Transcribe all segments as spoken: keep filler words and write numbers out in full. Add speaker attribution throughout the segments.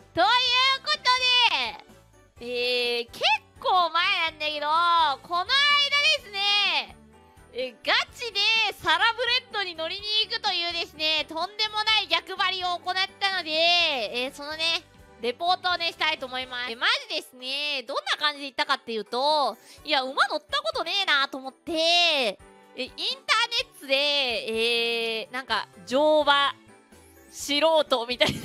Speaker 1: ということで、えー、結構前なんだけど、この間ですね、えガチでサラブレッドに乗りに行くというですね、とんでもない逆張りを行ったので、えー、そのね、レポートをね、したいと思います。えまずですね、どんな感じで行ったかっていうと、いや、馬乗ったことねえなと思って、えインターネットで、えー、なんか、乗馬、素人みたいな。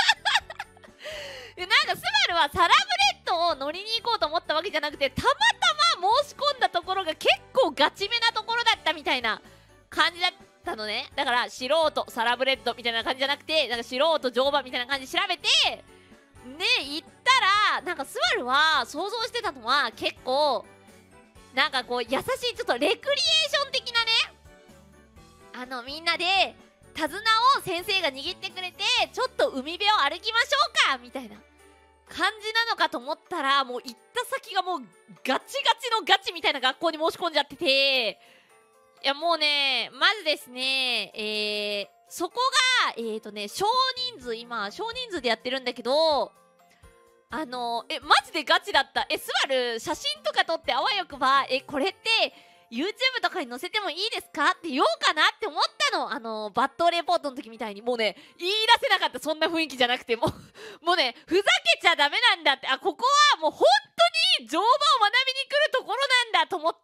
Speaker 1: でなんか、スバルはサラブレッドを乗りに行こうと思ったわけじゃなくて、たまたま申し込んだところが結構ガチめなところだったみたいな感じだったのね。だから、素人、サラブレッドみたいな感じじゃなくて、なんか素人、乗馬みたいな感じで調べて、で、行ったら、なんかスバルは想像してたのは結構、なんかこう優しいちょっとレクリエーション的なね、あのみんなで手綱を先生が握ってくれて、ちょっと海辺を歩きましょうかみたいな感じなのかと思ったら、もう行った先がもうガチガチのガチみたいな学校に申し込んじゃってて、いやもうね、まずですね、えー、そこがえーとね少人数、今少人数でやってるんだけど、あのえマジでガチだった。えスバル写真とか撮ってあわよくば、えこれって YouTube とかに載せてもいいですかって言おうかなって思ったの。あのバッドレポートの時みたいにもうね言い出せなかった。そんな雰囲気じゃなくてもうもうねふざけちゃダメなんだって、あここはもう本当に乗馬を学びに来るところなんだと思って、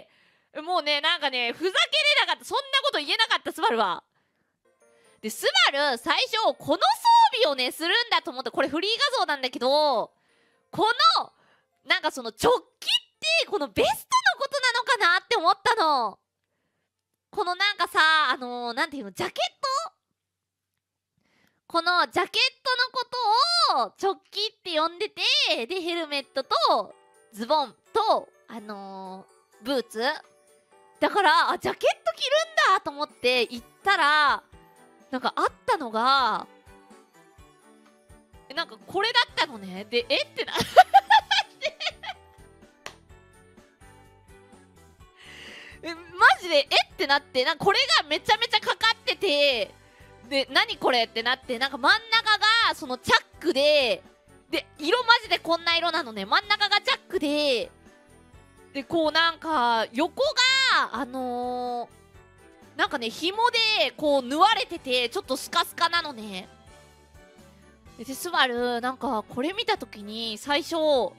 Speaker 1: もうねなんかねふざけれなかった。そんなこと言えなかった。スバルはでスバル最初この装備をねするんだと思って、これフリー画像なんだけど、このなんかそのチョッキってこのベストのことなのかなって思ったの。このなんかさあのー、なんていうの、ジャケット、このジャケットのことをチョッキって呼んでて、でヘルメットとズボンとあのー、ブーツだから、あジャケット着るんだと思って行ったら、なんかあったのがなんかこれだったのね。でえってなえマジでえってなって、なんかこれがめちゃめちゃかかってて、で何これってなって、なんか真ん中がそのチャックで、で色マジでこんな色なのね。真ん中がチャックで、でこうなんか横があのー、なんかね紐でこう縫われててちょっとスカスカなのね。でスバルなんかこれ見た時に最初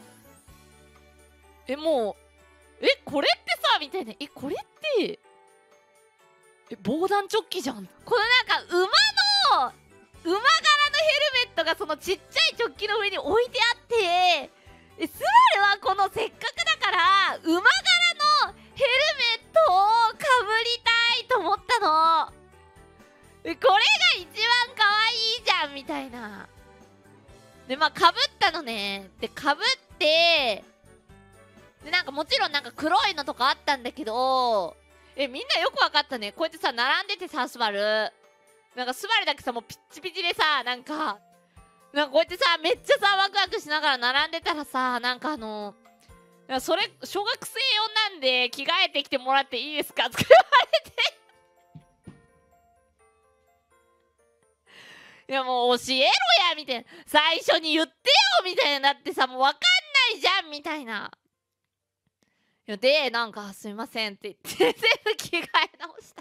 Speaker 1: えもうえこれってさみたいな、えこれってえ防弾チョッキじゃん。このなんか馬の馬柄のヘルメットがそのちっちゃいチョッキの上に置いてあって、えスバルはこのせっかくだから馬柄のヘルメットをかぶりたいと思ったの。えこれが一番可愛いじゃんみたいな。でまあかぶったのね。でかぶってでなんかもちろんなんか黒いのとかあったんだけど、えみんなよくわかったね。こうやってさ並んでてさ、スバルなんかスバルだけさもうピッチピチでさ、なんかなんかこうやってさめっちゃさワクワクしながら並んでたらさ、なんかあのそれ小学生用なんで着替えてきてもらっていいですかって言われていやもう教えろやみたいな、最初に言ってよみたいになってさ、もう分かんないじゃんみたいな。いやでなんかすみませんって言って全部着替え直した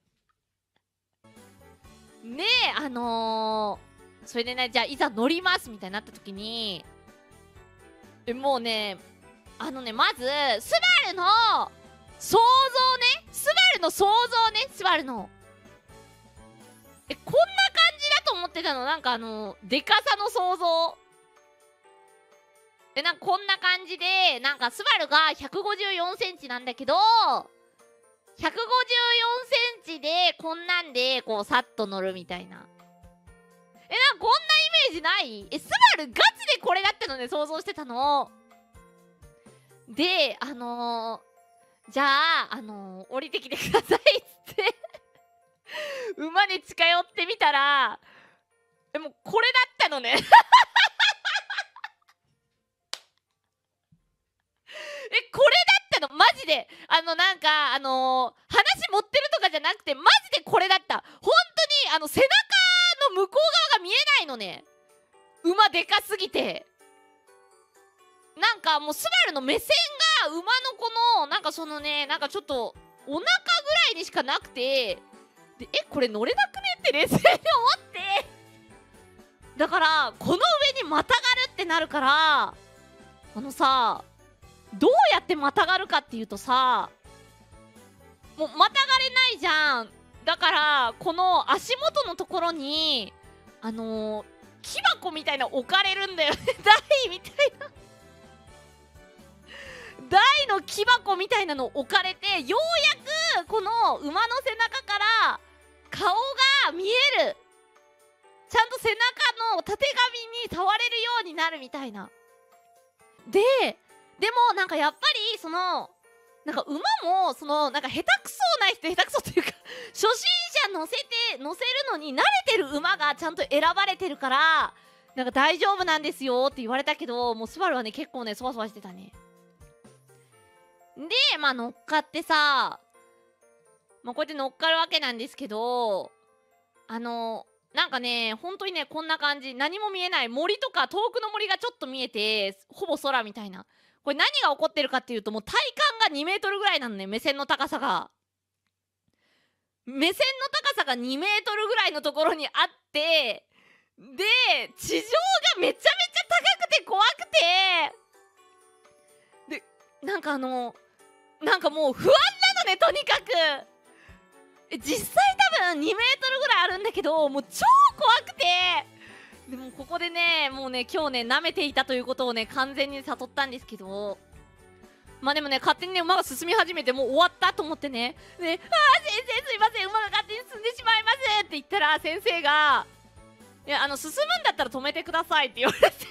Speaker 1: ねえ。あのー、それでねじゃあいざ乗りますみたいになった時に、えもうねあのねまずスバルの想像ね、スバルの想像ね、スバルのえこんな感じだと思ってたの。なんかあのでかさの想像でなんかこんな感じで、なんかスバルがひゃくごじゅうよんセンチなんだけど、ひゃくごじゅうよんセンチでこんなんでこうさっと乗るみたいな。えなんかこんなイメージない？えスバルガチでこれだったのね、想像してたので、あのー、じゃああのー、降りてきてくださいっつって馬に近寄ってみたら、えもうこれだったのねえこれだったのマジで。あのなんかあのー、話持ってるとかじゃなくてマジでこれだった。本当にあの背中の向こう側が見えないのね。 馬でかすぎて。なんかもうスバルの目線が馬のこのなんかそのね、なんかちょっとお腹ぐらいにしかなくて、でえこれ乗れなくねって冷静に思って、だからこの上にまたがるってなるから、あのさ、どうやってまたがるかっていうとさ、もうまたがれないじゃん。だからこの足元のところにあのー、木箱みたいな置かれるんだよね台みたいな台の木箱みたいなの置かれて、ようやくこの馬の背中から顔が見える、ちゃんと背中のたてがみに触れるようになるみたいな。ででもなんかやっぱりそのなんか馬もそのなんか下手くそな人、下手くそっていうか初心者乗せて乗せるのに慣れてる馬がちゃんと選ばれてるからなんか大丈夫なんですよって言われたけど、もうスバルはね結構ねそわそわしてたね。でまあ乗っかってさ、まあ、こうやって乗っかるわけなんですけど、あのなんかね本当にねこんな感じ、何も見えない森とか遠くの森がちょっと見えてほぼ空みたいな。これ何が起こってるかっていうと、もう体感がにメートルぐらいなのね、目線の高さが。目線の高さがにメートルぐらいのところにあって、で地上がめちゃめちゃ高くて怖くて、でなんかあのなんかもう不安なのね、とにかく。実際多分にメートルぐらいあるんだけど、もう超怖くて、でもここでねもうね今日ね舐めていたということをね完全に悟ったんですけど、まあでもね勝手にね馬が進み始めて、もう終わったと思ってね、で「あー先生すいません、馬が勝手に進んでしまいます」って言ったら、先生が「いやあの進むんだったら止めてください」って言われて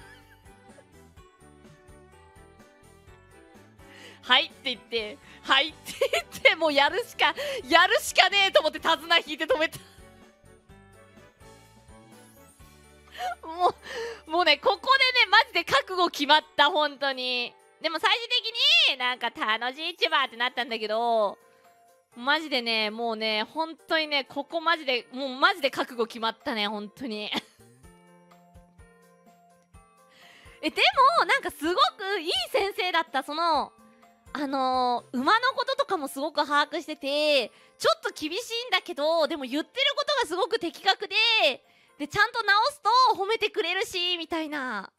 Speaker 1: はいって言ってはいって言ってもうやるしかやるしかねえと思って手綱引いて止めたもうもうねここでねマジで覚悟決まった、本当に。でも最終的になんか楽しい千葉ってなったんだけど、マジでねもうね本当にねここマジでもうマジで覚悟決まったね、本当にえでもなんかすごくいい先生だった。そのあのー、馬のこととかもすごく把握してて、ちょっと厳しいんだけどでも言ってることがすごく的確で、でちゃんと直すと褒めてくれるしみたいな。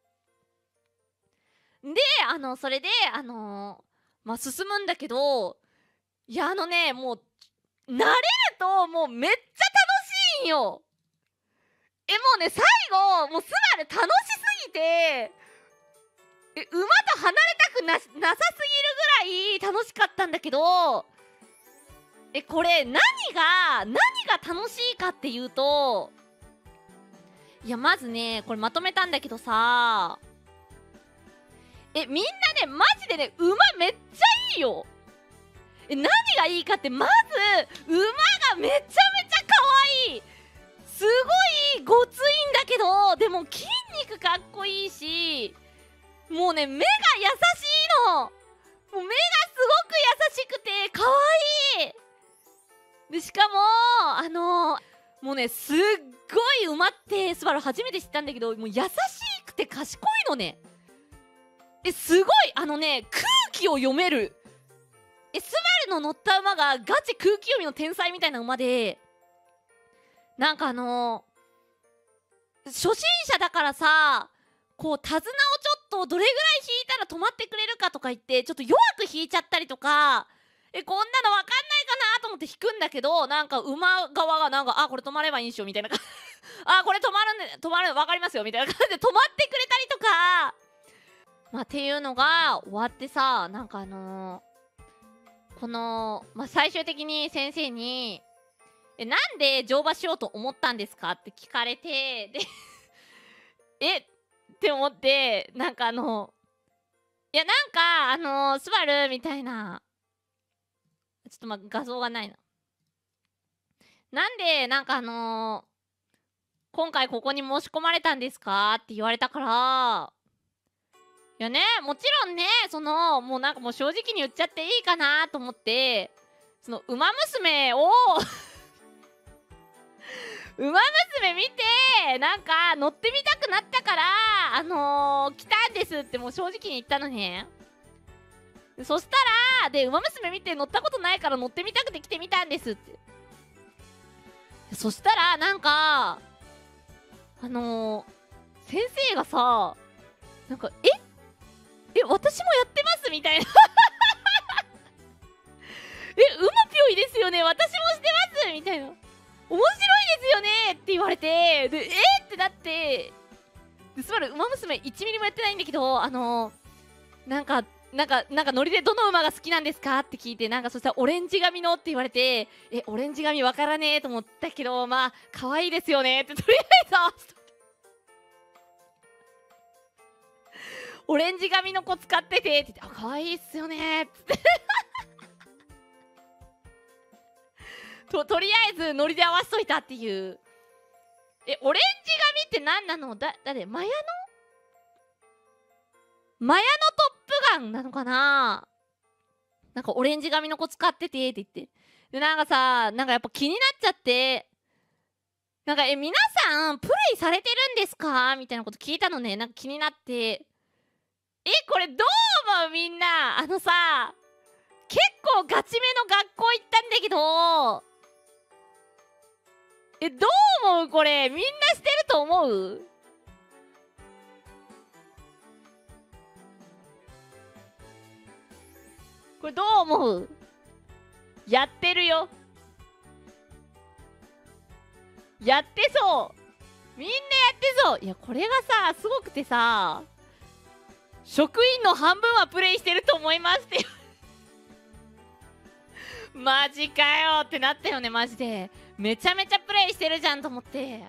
Speaker 1: であのそれであのー、まあ進むんだけど、いやあのねもう慣れるともうめっちゃ楽しいんよ。えもうね最後もうスバル楽しすぎて、え馬と離れたくな、なさすぎるぐらい楽しかったんだけど、えこれ何が何が楽しいかっていうと、いやまずねこれまとめたんだけどさ、えみんなねマジでね馬めっちゃいいよ。え何がいいかって、まず馬がめちゃめちゃ可愛い、すごいごついんだけどでも筋肉かっこいいし、もうね目が優しいの、もう目がすごく優しくて可愛いで、しかもあのー、もうねすっごい馬ってスバル初めて知ったんだけど、もう優しくて賢いのね。えすごいあのね空気を読める。えスバルの乗った馬がガチ空気読みの天才みたいな馬で、なんかあのー、初心者だからさ、こう手綱をちょっとどれぐらい引いたら止まってくれるかとか言ってちょっと弱く引いちゃったりとか、えこんなの分かんないかなと思って引くんだけど、なんか馬側がなんかあこれ止まればいいんしよみたいなあこれ止まるんで止まる分かりますよみたいな感じで止まってくれたりとか、まあっていうのが終わってさ、なんかあのー、この、まあ、最終的に先生に「えなんで乗馬しようと思ったんですか?」って聞かれて、でえって思って、なんかあのいやなんかあのー、スバルみたいな、ちょっとまあ画像がないな、なんでなんかあのー、今回ここに申し込まれたんですかって言われたから、いやねもちろんねそのもうなんかもう正直に言っちゃっていいかなと思って、その馬娘をウマ娘見てなんか乗ってみたくなったからあのー、来たんですってもう正直に言ったのね。そしたらでウマ娘見て乗ったことないから乗ってみたくて来てみたんですって。そしたらなんかあのー、先生がさなんかええ私もやってますみたいなえうまぴょいですよね私もしてますみたいな面白いですよねって言われてでえー、ってなってでつまりウマ娘いちミリもやってないんだけどあのー、なんかなんかなんかノリでどの馬が好きなんですかって聞いてなんかそしたらオレンジ髪のって言われてえオレンジ髪わからねえと思ったけどまあ可愛いですよねってとりあえず合わせたオレンジ髪の子使っててって言ってあ可愛いっすよねっつってととりあえずノリで合わせといたっていうえオレンジ髪って何なのだ誰マヤのマヤのトップガンなのかななんかオレンジ髪の子使っててって言ってでなんかさなんかやっぱ気になっちゃってなんかえ皆さんプレイされてるんですかみたいなこと聞いたのねなんか気になってえこれどう思うみんなあのさ結構ガチめの学校行ったんだけどえどう思うこれみんなしてると思うこれどう思うやってるよやってそうみんなやってそういやこれがさすごくてさ職員の半分はプレイしてると思いますってマジかよってなったよねマジでめちゃめちゃプレイしてるじゃんと思って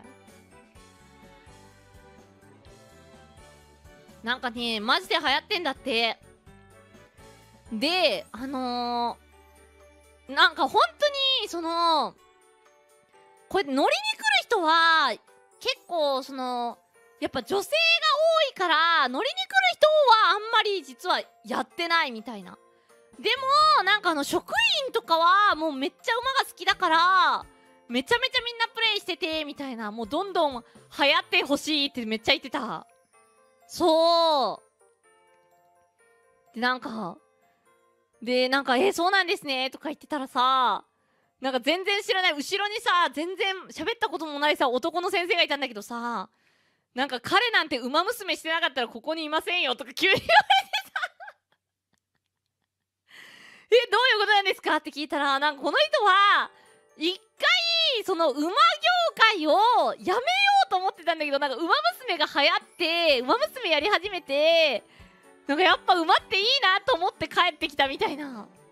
Speaker 1: なんかねマジで流行ってんだってであのー、なんか本当にそのこれ乗りに来る人は結構そのやっぱ女性が多いから乗りに来る人はあんまり実はやってないみたいなでもなんかあの職員とかはもうめっちゃ馬が好きだからめちゃめちゃみんなプレイしててみたいなもうどんどん流行ってほしいってめっちゃ言ってたそうでなんかでなんか「えー、そうなんですね」とか言ってたらさなんか全然知らない後ろにさ全然喋ったこともないさ男の先生がいたんだけどさなんか彼なんて馬娘してなかったらここにいませんよとか急に言われてさえどういうことなんですかって聞いたらなんかこの人は一回その馬業界をやめようと思ってたんだけどなんか馬娘が流行って馬娘やり始めてなんかやっぱ馬っていいなと思って帰ってきたみたいな